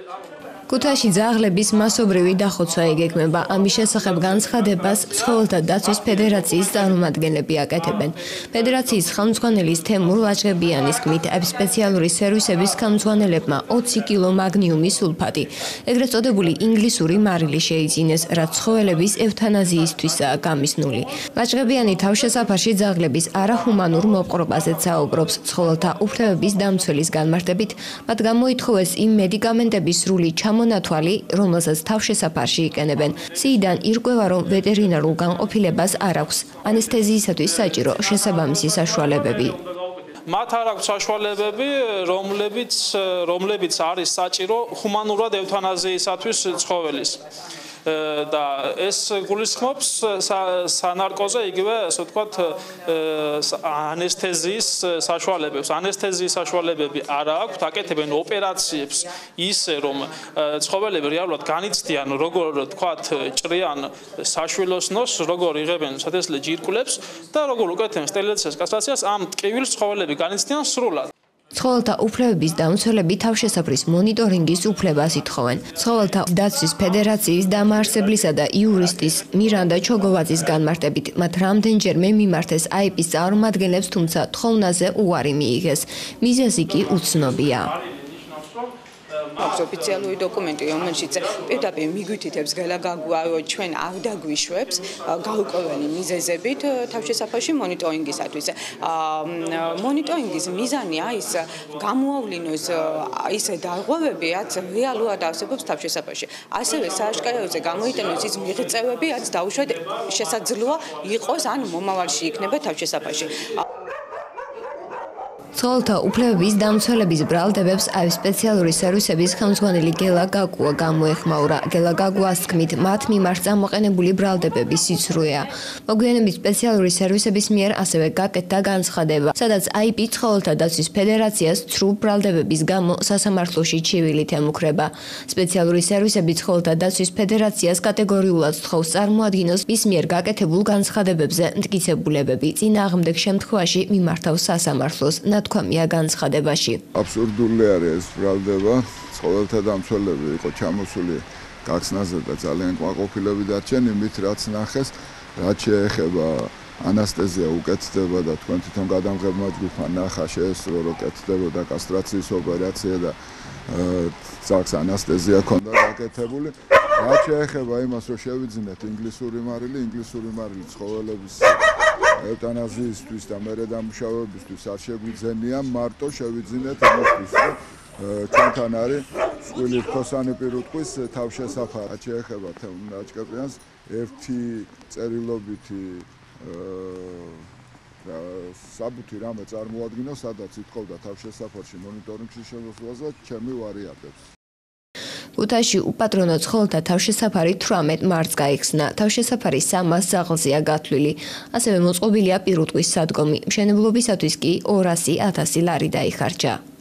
ქუთაისში ძაღლების მასობრივი დახოცვა იგეგმება. ამის შესახებ განცხადებას ცხოველთა დაცვის ფედერაციის წარმომადგენლები აკეთებენ. ფედერაციის ხელმძღვანელის თემურ ვაჭრებიანის თქმით, სპეციალური სერვისების ხელმძღვანელებმა 20 კილო მაგნიუმის სულფატი, ეგრეთ წოდებული ინგლისური მარილი შეიძინეს, რაც ცხოველების ევთანაზიისთვისაა გამიზნული. ვაჭრებიანი თავშესაფარში ძაღლების არაჰუმანურ მოპყრობაზეც საუბრობს. ცხოველთა უფლებების დამცველის განმარტებით, მათ გამოითხოვეს იმ მედიკამენტების სრული მონათვალი, რომელსაც თავშესაფარში იყენებენ. სიიდან ირკვევა, რომ ვეტერინარულ განყოფილებას არ აქვს ანესთეზიისათვის საჭირო შესაბამისი საშუალებები. მათ არ აქვს საშუალებები, რომლებიც არის საჭირო ჰუმანურად ევთანაზიისათვის ცხოველის. და ეს გულისხმობს სანარკოზე იგივე ასე ვთქვათ ანესთეზიის საშუალებებს. ანესთეზიის საშუალებები არ აქვს, აკეთებენ ოპერაციებს ისე რომ ცხოველები რეალურად განიცდიან როგორ ვთქვათ ჭრიან საშვილოსნოს, როგორ იღებენ სათესლე ჯირკვლებს და როგორ უკეთებენ სტერილიზაციას, კასტრაციას, ამ ტკივილს ცხოველები განიცდიან სრულად. ცხოველთა უფლებების დამცველები თავშესაფრის მონიტორინგის უფლებას ითხოვენ. ცხოველთა დაცვის ფედერაციის დამაარსებლისა და იურისტის მირანდა ჩოგოვაძის განმარტებით, მათ რამდენჯერმე მიმართეს IP-ის წარმომადგენლებს, თუმცა თხოვნაზე უარი მიიღეს. მიზეზი კი უცნობია. აქვს ოფიციალური დოკუმენტი, რომელშიც პირდაპირ მიგვითითებს გელაგაგუა, რომ ჩვენ არ დაგვიშვებს გაურკვეველი მიზეზებით თავშესაფარში მონიტორინგისათვის. მონიტორინგის მიზანია ის გამოავლინოს ისე დარღვევები, რაც რეალურად არსებობს თავშესაფარში. ასევე სააშკაროზე გამოიტანოს ის მიღწევები, რაც დაუშვათ შესაძლოა იყოს ან მომავალში იქნება თავშესაფარში. ცხოველთა უფლებების დამცველების ბრალდებებს სპეციალური სერვისების ხელმძღვანელი გელა გაგუა გამოეხმაურა. გელა გაგუას თქმით, მათ მიმართ წამოყენებული ბრალდებები სიცრუეა. მოგვიანებით სპეციალური სერვისების მიერ ასევე გაკეთდა განცხადება, სადაც IP ცხოველთა დაცვის ფედერაციას ცრუ ბრალდებების გამო სასამართლოში ჩივილით ემუქრება. სპეციალური სერვისები ცხოველთა დაცვის ფედერაციას კატეგორიულად თხოვს წარმოადგინოს მის მიერ გაკეთებულ განცხადებებზე მტკიცებულებები. წინააღმდეგ შემთხვევაში მიმართავს სასამართლოს. თქვამია განცხადებაში. აბსურდული არის ეს ბრალდება, ცხოველთა დამცველები იყო ჩამოსული გახსნაზე და ძალიან კმაყოფილები დარჩენ იმით, რაც ნახეს, რაც შეეხება ანესთეზია უკეთდება და თქვენ თვითონ გადამღებმა ჯგუფმა ნახა შეესწრო, რომ კეთდებოდა კასტრაციის ოპერაცია და ძაღლს ანესთეზია ჰქონდა გაკეთებული. რაც შეეხება იმას, რომ შევიძინეთ ინგლისური მარილი ცხოველების ევთანაზიისთვის და მერე დამუშავებისთვის არ შეგვიძენია, მარტო შევიძინეთ იმისთვის, რომ ჩვენთან არის წყვილი რქოსანი პირუტყვის თავშესაფარი. შეეხება ნაჭკეპიანს ერთი წერილობითი საბუთი რამე წარმოადგინა, სადაც ითხოვდა თავშესაფარში მონიტორინგში შემოსვლაზე, ჩემი ვარიანტებს. ქუთაისში უპატრონო ცხოველთა თავშესაფარი 18 მარტს გაიხსნა. თავშესაფარი 300 ძაღლზეა გათვლილი. ასევე მოწყობილია პირუტყვის სადგომი. მშენებლობისათვის კი 200.000 ლარი დაიხარჯა.